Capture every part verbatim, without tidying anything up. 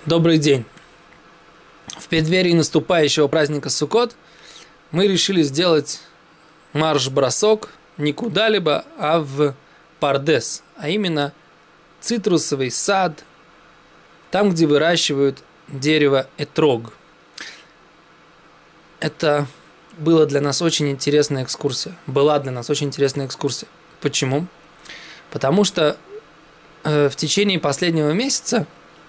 Добрый день! В преддверии наступающего праздника Суккот мы решили сделать марш-бросок не куда-либо, а в Пардес, а именно цитрусовый сад, там, где выращивают дерево этрог. Это была для нас очень интересная экскурсия. Была для нас очень интересная экскурсия. Почему? Потому что э, в течение последнего месяца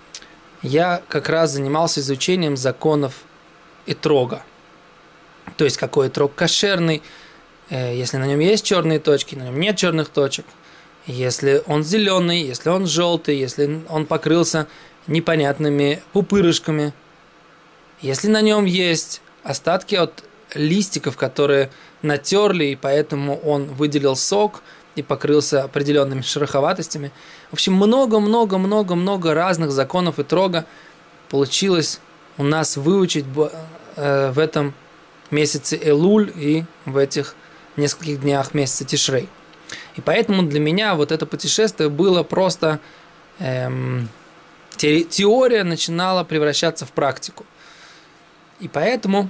я как раз занимался изучением законов этрога. То есть, какой этрог кошерный, э, если на нем есть черные точки, на нем нет черных точек, если он зеленый, если он желтый, если он покрылся непонятными пупырышками, если на нем есть остатки от листиков, которые натерли, и поэтому он выделил сок и покрылся определенными шероховатостями. В общем, много-много-много-много разных законов этрога получилось у нас выучить в этом месяце Элуль и в этих нескольких днях месяца Тишрей. И поэтому для меня вот это путешествие было просто... Эм, теория начинала превращаться в практику. И поэтому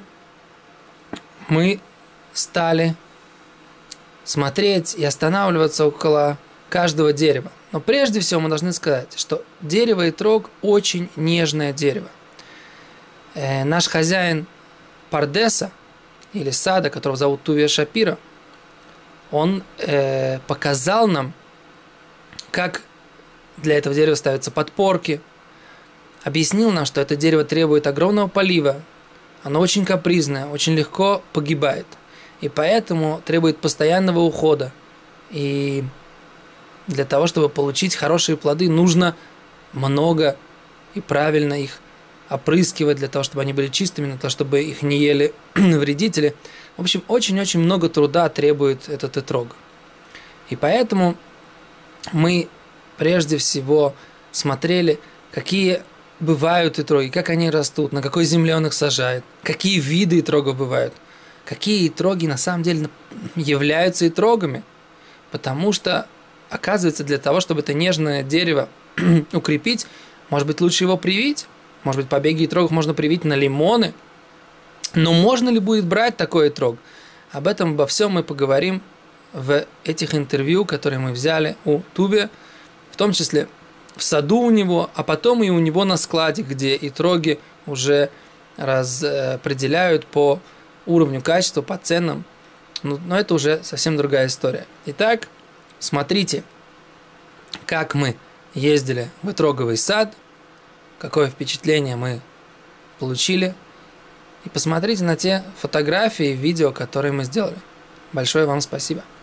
мы стали смотреть и останавливаться около каждого дерева. Но прежде всего мы должны сказать, что дерево этрог очень нежное дерево. Э, наш хозяин Пардеса, или сада, которого зовут Тувия Шапира, он э, показал нам, как для этого дерева ставятся подпорки, объяснил нам, что это дерево требует огромного полива, оно очень капризное, очень легко погибает, и поэтому требует постоянного ухода. И для того, чтобы получить хорошие плоды, нужно много и правильно их опрыскивать, для того, чтобы они были чистыми, для того, чтобы их не ели вредители. В общем, очень-очень много труда требует этот этрог. И поэтому мы прежде всего смотрели, какие бывают этроги, как они растут, на какой земле он их сажает, какие виды этрогов бывают, какие этроги на самом деле являются этрогами, потому что, оказывается, для того, чтобы это нежное дерево укрепить, может быть, лучше его привить, может быть, побеги этрогов можно привить на лимоны, но можно ли будет брать такой этрог? Об этом, обо всем мы поговорим в этих интервью, которые мы взяли у Тувия, в том числе в саду у него, а потом и у него на складе, где этроги уже распределяют по уровню качества, по ценам. Но это уже совсем другая история. Итак, смотрите, как мы ездили в этроговый сад, какое впечатление мы получили, и посмотрите на те фотографии и видео, которые мы сделали. Большое вам спасибо.